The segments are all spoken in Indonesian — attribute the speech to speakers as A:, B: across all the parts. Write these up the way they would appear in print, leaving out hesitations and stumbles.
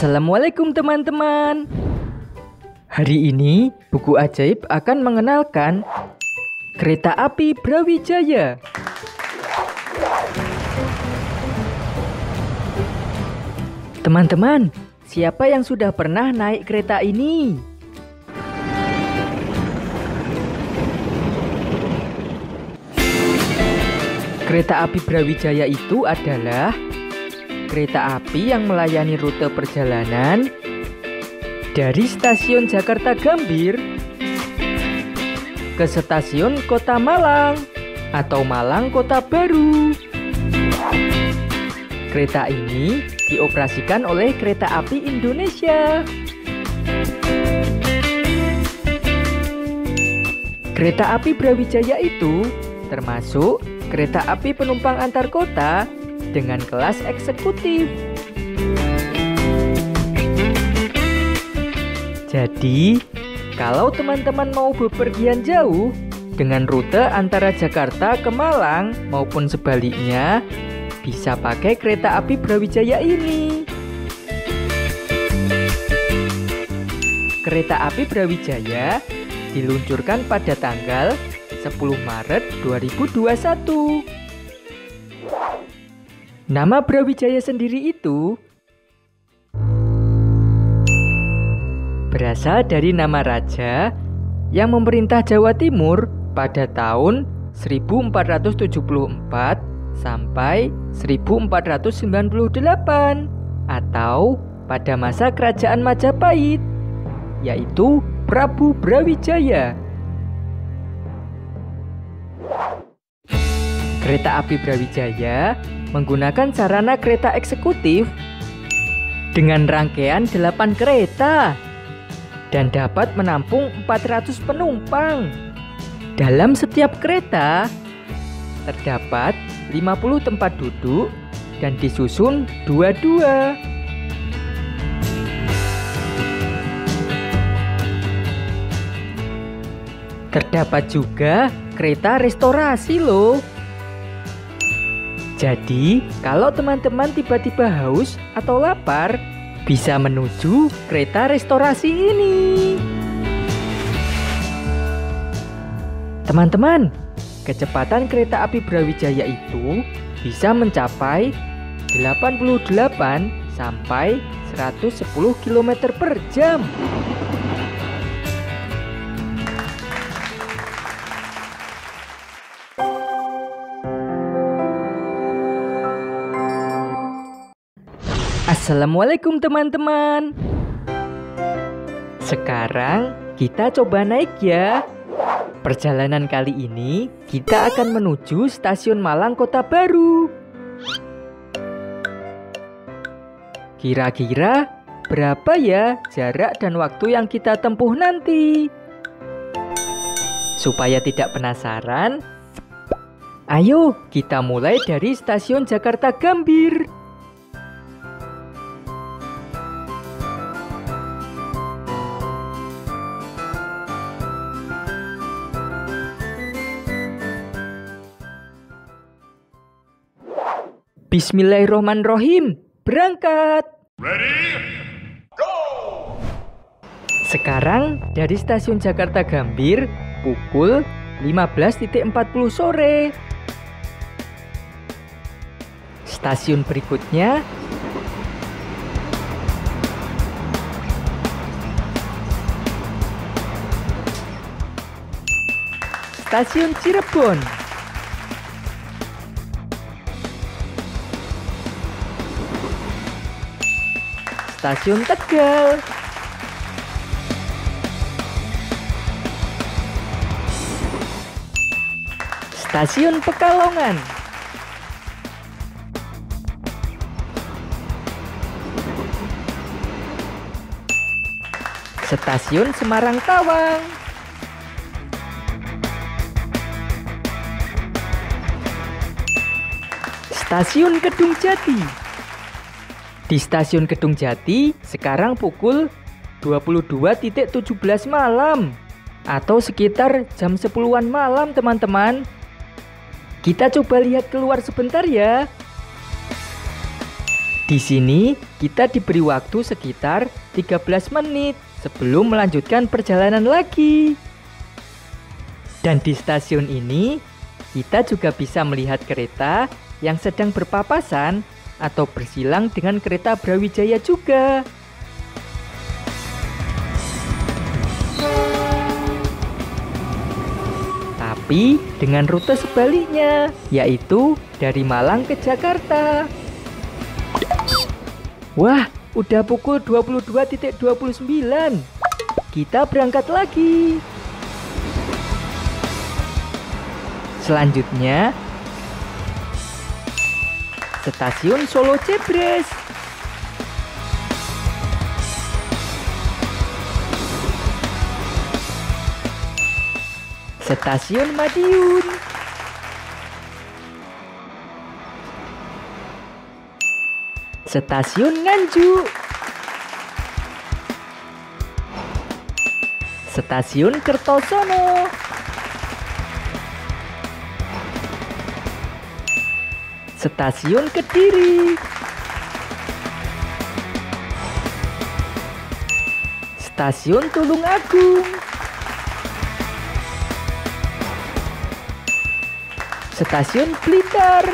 A: Assalamualaikum teman-teman. Hari ini buku ajaib akan mengenalkan kereta api Brawijaya. Teman-teman, siapa yang sudah pernah naik kereta ini? Kereta api Brawijaya itu adalah kereta api yang melayani rute perjalanan dari stasiun Jakarta Gambir ke stasiun Kota Malang atau Malang Kota Baru. Kereta ini dioperasikan oleh Kereta Api Indonesia. Kereta api Brawijaya itu termasuk kereta api penumpang antar kota dengan kelas eksekutif. Jadi, kalau teman-teman mau bepergian jauh dengan rute antara Jakarta ke Malang maupun sebaliknya, bisa pakai kereta api Brawijaya ini. Kereta api Brawijaya diluncurkan pada tanggal 10 Maret 2021. Nama Brawijaya sendiri itu berasal dari nama raja yang memerintah Jawa Timur pada tahun 1474 sampai 1498 atau pada masa kerajaan Majapahit, yaitu Prabu Brawijaya. Kereta api Brawijaya menggunakan sarana kereta eksekutif dengan rangkaian 8 kereta dan dapat menampung 400 penumpang. Dalam setiap kereta terdapat 50 tempat duduk dan disusun dua-dua. Terdapat juga kereta restorasi loh. Jadi, kalau teman-teman tiba-tiba haus atau lapar, bisa menuju kereta restorasi ini. Teman-teman, kecepatan kereta api Brawijaya itu bisa mencapai 88 sampai 110 km per jam. Assalamualaikum teman-teman. Sekarang kita coba naik ya. Perjalanan kali ini kita akan menuju stasiun Malang Kota Baru. Kira-kira berapa ya jarak dan waktu yang kita tempuh nanti? Supaya tidak penasaran, ayo kita mulai dari stasiun Jakarta Gambir. Bismillahirrohmanirrohim, berangkat!
B: Ready, go!
A: Sekarang dari stasiun Jakarta Gambir pukul 15.40 sore. Stasiun berikutnya Stasiun Cirebon. Stasiun Tegal. Stasiun Pekalongan. Stasiun Semarang Tawang. Stasiun Kedung Jati. Di stasiun Kedung Jati sekarang pukul 22.17 malam atau sekitar jam 10-an malam teman-teman. Kita coba lihat keluar sebentar ya. Di sini kita diberi waktu sekitar 13 menit sebelum melanjutkan perjalanan lagi. Dan di stasiun ini, kita juga bisa melihat kereta yang sedang berpapasan atau bersilang dengan kereta Brawijaya juga. Tapi dengan rute sebaliknya, yaitu dari Malang ke Jakarta. Wah, udah pukul 22.29. Kita berangkat lagi. Selanjutnya, Stasiun Solo Jebres. Stasiun Madiun. Stasiun Nganjuk. Stasiun Kertosono. Stasiun Kediri. Stasiun Tulung Agung. Stasiun Blitar.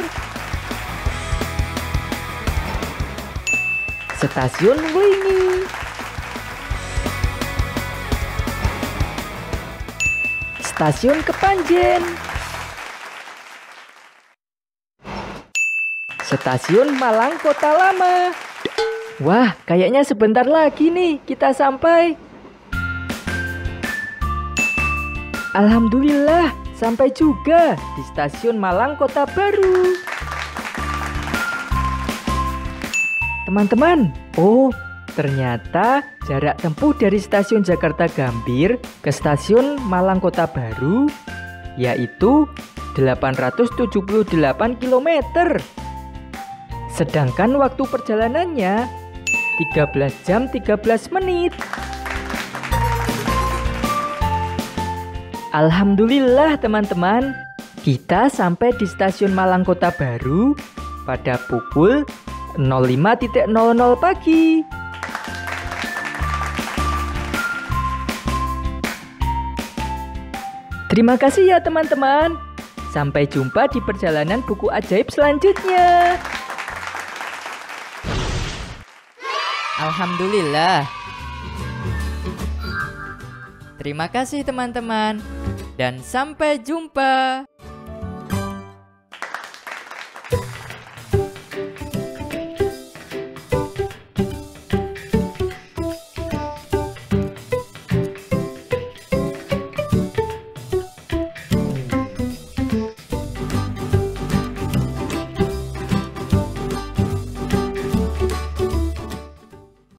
A: Stasiun Wlingi. Stasiun Kepanjen. Stasiun Malang Kota Lama. Wah, kayaknya sebentar lagi nih kita sampai. Alhamdulillah, sampai juga di Stasiun Malang Kota Baru. Teman-teman, ternyata jarak tempuh dari Stasiun Jakarta Gambir ke Stasiun Malang Kota Baru yaitu 878 km. Sedangkan waktu perjalanannya 13 jam 13 menit. Alhamdulillah teman-teman, kita sampai di Stasiun Malang Kota Baru pada pukul 05.00 pagi. Terima kasih ya teman-teman. Sampai jumpa di perjalanan buku ajaib selanjutnya. Alhamdulillah. Terima kasih teman-teman. Dan sampai jumpa.